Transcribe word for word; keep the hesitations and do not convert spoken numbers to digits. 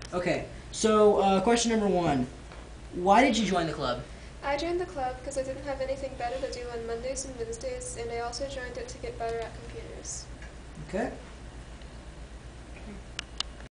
Okay, so uh, question number one. Why did you join the club? I joined the club because I didn't have anything better to do on Mondays and Wednesdays, and I also joined it to get better at computers. Okay.